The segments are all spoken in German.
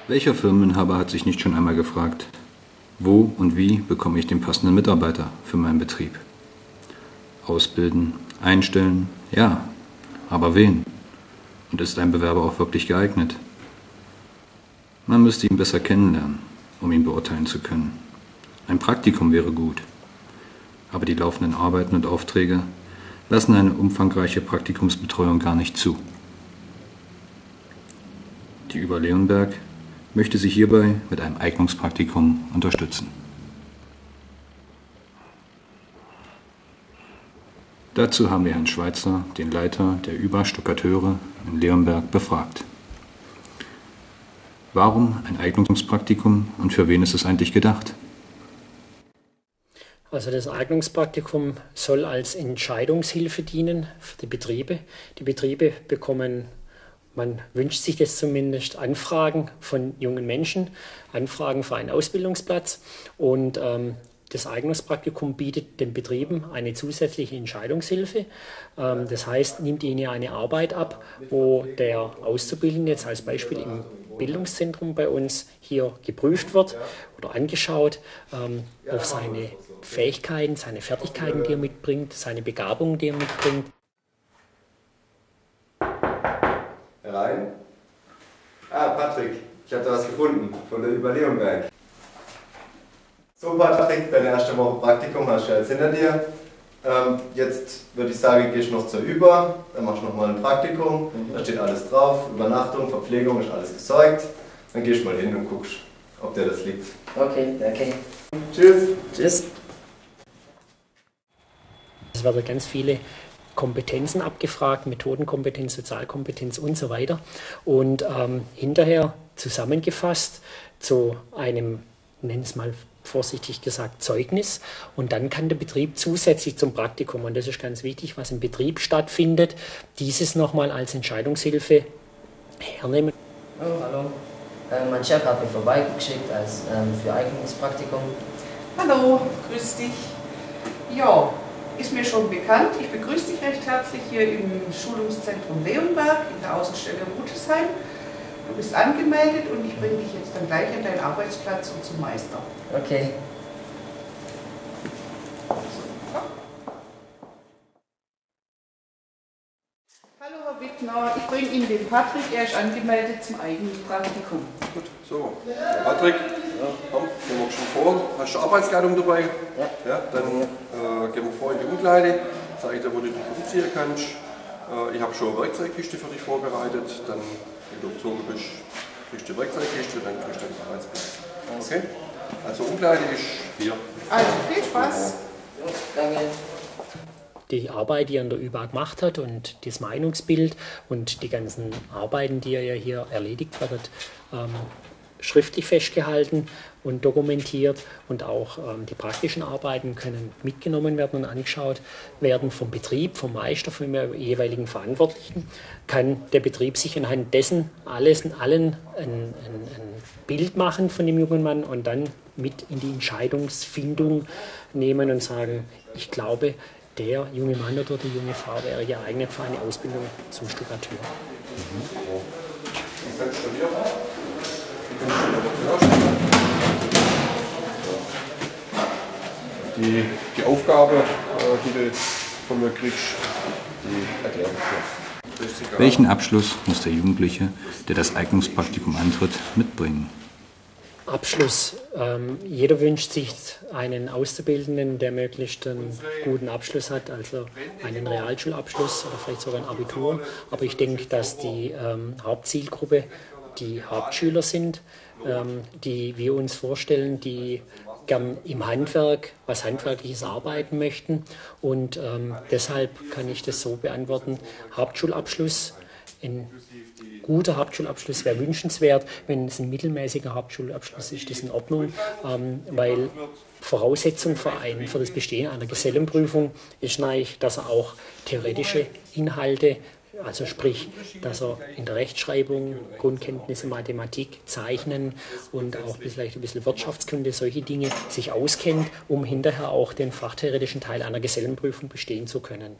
Welcher Firmeninhaber hat sich nicht schon einmal gefragt, wo und wie bekomme ich den passenden Mitarbeiter für meinen Betrieb? Ausbilden, einstellen, ja, aber wen? Und ist ein Bewerber auch wirklich geeignet? Man müsste ihn besser kennenlernen, um ihn beurteilen zu können. Ein Praktikum wäre gut, aber die laufenden Arbeiten und Aufträge lassen eine umfangreiche Praktikumsbetreuung gar nicht zu. Die Über Leonberg möchte Sie hierbei mit einem Eignungspraktikum unterstützen. Dazu haben wir Herrn Schweitzer, den Leiter der Über Stuckateure in Leonberg, befragt. Warum ein Eignungspraktikum und für wen ist es eigentlich gedacht? Also das Eignungspraktikum soll als Entscheidungshilfe dienen für die Betriebe. Die Betriebe bekommen, man wünscht sich das zumindest, Anfragen von jungen Menschen, Anfragen für einen Ausbildungsplatz, und das Eignungspraktikum bietet den Betrieben eine zusätzliche Entscheidungshilfe. Das heißt, nimmt ihnen eine Arbeit ab, wo der Auszubildende jetzt als Beispiel im Bildungszentrum bei uns hier geprüft wird oder angeschaut auf seine Fähigkeiten, seine Fertigkeiten, die er mitbringt, seine Begabungen, die er mitbringt. Herein. Ah, Patrick, ich habe da was gefunden von der Über Leonberg. So Patrick, deine erste Woche Praktikum hast du jetzt hinter dir. Jetzt würde ich sagen, gehst du noch zur Über, dann machst du nochmal ein Praktikum, da steht alles drauf, Übernachtung, Verpflegung, ist alles gesorgt. Dann gehst du mal hin und guckst, ob dir das liegt. Okay, danke. Tschüss. Tschüss. Es werden ganz viele Kompetenzen abgefragt, Methodenkompetenz, Sozialkompetenz und so weiter. Und hinterher zusammengefasst zu einem, nennen es mal vorsichtig gesagt, Zeugnis. Und dann kann der Betrieb zusätzlich zum Praktikum, und das ist ganz wichtig, was im Betrieb stattfindet, dieses nochmal als Entscheidungshilfe hernehmen. Oh, hallo. Mein Chef hat mich vorbeigeschickt für Eignungspraktikum. Hallo, grüß dich. Ja, ist mir schon bekannt. Ich begrüße dich recht herzlich hier im Schulungszentrum Leonberg in der Außenstelle Rutesheim. Du bist angemeldet und ich bringe dich jetzt dann gleich an deinen Arbeitsplatz und zum Meister. Okay. Hallo Herr Wittner, ich bringe Ihnen den Patrick, er ist angemeldet zum eigenen Praktikum. Gut, so. Patrick, komm, gehen wir schon vor. Hast du Arbeitskleidung dabei? Ja. Dann gehen wir vor in die Umkleide, zeige dir, wo du dich umziehen kannst. Ich habe schon eine Werkzeugkiste für dich vorbereitet. Dann, wenn du umgezogen bist, kriegst du die Werkzeugkiste und dann kriegst du den Arbeitsplatz. Okay? Also Umkleide ist hier. Also viel Spaß. Danke. Die Arbeit, die er in der ÜBA gemacht hat und das Meinungsbild und die ganzen Arbeiten, die er ja hier erledigt wird, schriftlich festgehalten und dokumentiert, und auch die praktischen Arbeiten können mitgenommen werden und angeschaut werden vom Betrieb, vom Meister, vom jeweiligen Verantwortlichen. Kann der Betrieb sich anhand dessen allen ein Bild machen von dem jungen Mann und dann mit in die Entscheidungsfindung nehmen und sagen, ich glaube, der junge Mann oder die junge Frau wäre geeignet für eine Ausbildung zum Stuckateur. Die Aufgabe, die du jetzt von mir kriegst, die erkläre ich dir. Welchen Abschluss muss der Jugendliche, der das Eignungspraktikum antritt, mitbringen? Abschluss. Jeder wünscht sich einen Auszubildenden, der möglichst einen guten Abschluss hat, also einen Realschulabschluss oder vielleicht sogar ein Abitur. Aber ich denke, dass die Hauptzielgruppe die Hauptschüler sind, die wir uns vorstellen, die gern im Handwerk was Handwerkliches arbeiten möchten. Und deshalb kann ich das so beantworten: Hauptschulabschluss. Ein guter Hauptschulabschluss wäre wünschenswert. Wenn es ein mittelmäßiger Hauptschulabschluss ist, ist das in Ordnung, weil Voraussetzung für das Bestehen einer Gesellenprüfung ist eigentlich, dass er auch theoretische Inhalte, also sprich, dass er in der Rechtschreibung, Grundkenntnisse, Mathematik, Zeichnen und auch vielleicht ein bisschen Wirtschaftskunde, solche Dinge sich auskennt, um hinterher auch den fachtheoretischen Teil einer Gesellenprüfung bestehen zu können.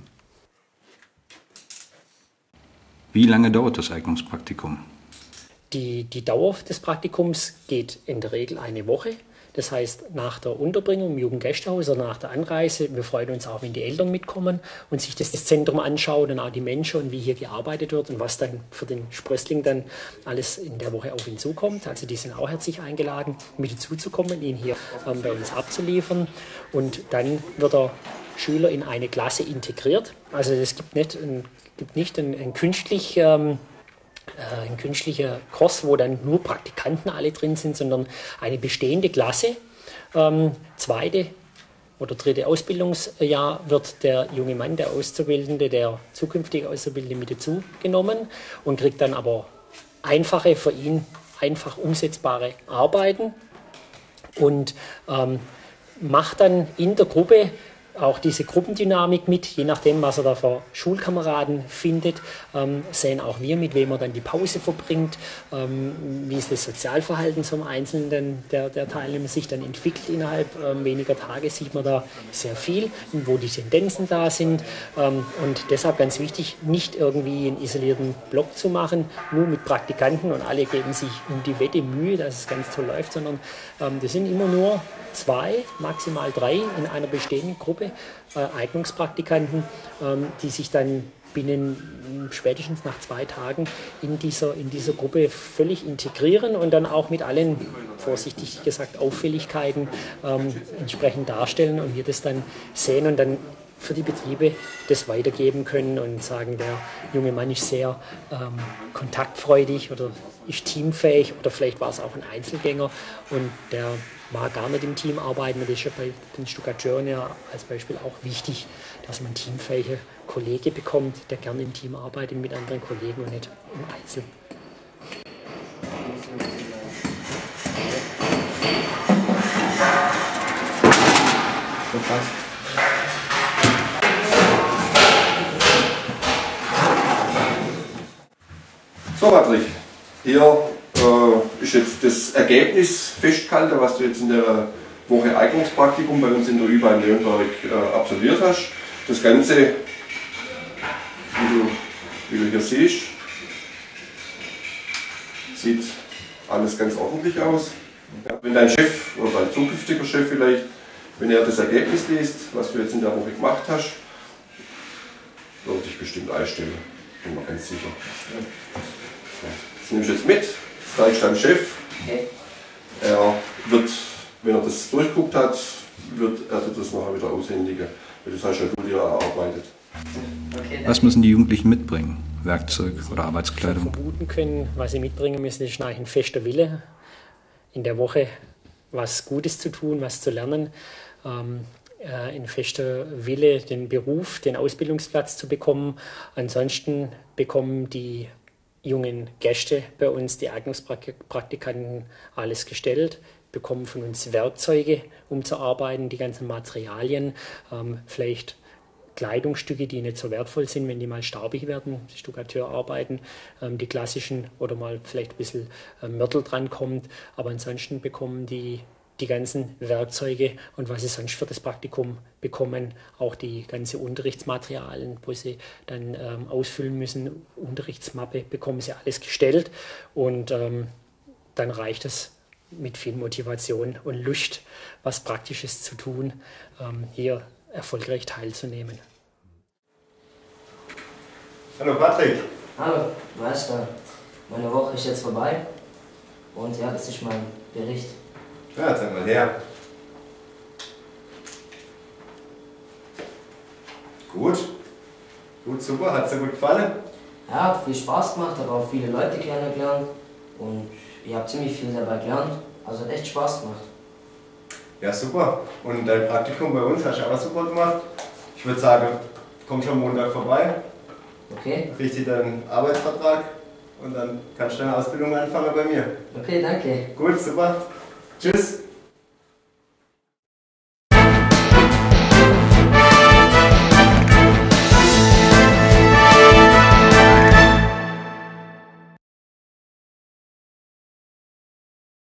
Wie lange dauert das Eignungspraktikum? Die Dauer des Praktikums geht in der Regel eine Woche. Das heißt, nach der Unterbringung im Jugendgästehaus oder nach der Anreise, wir freuen uns auch, wenn die Eltern mitkommen und sich das Zentrum anschauen und auch die Menschen und wie hier gearbeitet wird und was dann für den Sprössling dann alles in der Woche auf ihn zukommt. Also die sind auch herzlich eingeladen, mit hinzuzukommen, ihn hier bei uns abzuliefern. Und dann wird der Schüler in eine Klasse integriert. Also es gibt nicht ein künstlicher Kurs, wo dann nur Praktikanten alle drin sind, sondern eine bestehende Klasse. Zweite oder dritte Ausbildungsjahr wird der junge Mann, der Auszubildende, der zukünftige Auszubildende mit dazu genommen und kriegt dann aber einfache, für ihn einfach umsetzbare Arbeiten und macht dann in der Gruppe auch diese Gruppendynamik mit, je nachdem, was er da für Schulkameraden findet, sehen auch wir, mit wem er dann die Pause verbringt, wie ist das Sozialverhalten zum Einzelnen der Teilnehmer sich dann entwickelt innerhalb weniger Tage, sieht man da sehr viel, wo die Tendenzen da sind und deshalb ganz wichtig, nicht irgendwie einen isolierten Block zu machen, nur mit Praktikanten und alle geben sich um die Wette Mühe, dass es ganz toll läuft, sondern das sind immer nur 2, maximal 3 in einer bestehenden Gruppe Eignungspraktikanten, die sich dann binnen spätestens nach 2 Tagen in dieser Gruppe völlig integrieren und dann auch mit allen, vorsichtig gesagt, Auffälligkeiten entsprechend darstellen und wir das dann sehen und dann für die Betriebe das weitergeben können und sagen, der junge Mann ist sehr kontaktfreudig oder ist teamfähig oder vielleicht war es auch ein Einzelgänger und der mag gar nicht im Team arbeiten. Das ist ja bei den Stuckateuren ja als Beispiel auch wichtig, dass man teamfähige Kollegen bekommt, der gerne im Team arbeitet mit anderen Kollegen und nicht im Einzel. So passt. So, Patrick, hier ist jetzt das Ergebnis festgehalten, was du jetzt in der Woche Eignungspraktikum bei uns in der ÜBA in Leonberg absolviert hast. Das Ganze, wie du hier siehst, sieht alles ganz ordentlich aus. Ja, wenn dein Chef oder dein zukünftiger Chef vielleicht, wenn er das Ergebnis liest, was du jetzt in der Woche gemacht hast, würde dich bestimmt einstellen, bin mir ganz sicher. Das nimmst du jetzt mit, das zeigst deinem Chef. Okay. Er wird, wenn er das durchguckt hat, wird er das nachher wieder aushändigen. Weil das hast ja du dir erarbeitet. Okay, Was müssen die Jugendlichen mitbringen? Werkzeug oder Arbeitskleidung? Vermuten können, was sie mitbringen müssen, ist eigentlich ein fester Wille, in der Woche was Gutes zu tun, was zu lernen. Ein fester Wille, den Beruf, den Ausbildungsplatz zu bekommen. Ansonsten bekommen die jungen Gäste bei uns, die Eignungspraktikanten, alles gestellt, bekommen von uns Werkzeuge, um zu arbeiten, die ganzen Materialien, vielleicht Kleidungsstücke, die nicht so wertvoll sind, wenn die mal staubig werden, Stuckateurarbeiten, die klassischen oder mal vielleicht ein bisschen Mörtel dran kommt, aber ansonsten bekommen die ganzen Werkzeuge und was sie sonst für das Praktikum bekommen, auch die ganzen Unterrichtsmaterialien, wo sie dann ausfüllen müssen, Unterrichtsmappe, bekommen sie alles gestellt und dann reicht es mit viel Motivation und Lust, was Praktisches zu tun, hier erfolgreich teilzunehmen. Hallo Patrick. Hallo, du weißt ja, meine Woche ist jetzt vorbei und ja, das ist mein Bericht. Ja, zeig mal her. Gut. Gut, super. Hat es dir gut gefallen? Ja, hat viel Spaß gemacht, habe auch viele Leute kennengelernt und ich habe ziemlich viel dabei gelernt. Also hat echt Spaß gemacht. Ja, super. Und dein Praktikum bei uns hast du auch super gemacht. Ich würde sagen, komm schon Montag vorbei. Okay. Richte deinen Arbeitsvertrag und dann kannst du deine Ausbildung anfangen bei mir. Okay, danke. Gut, super. Tschüss.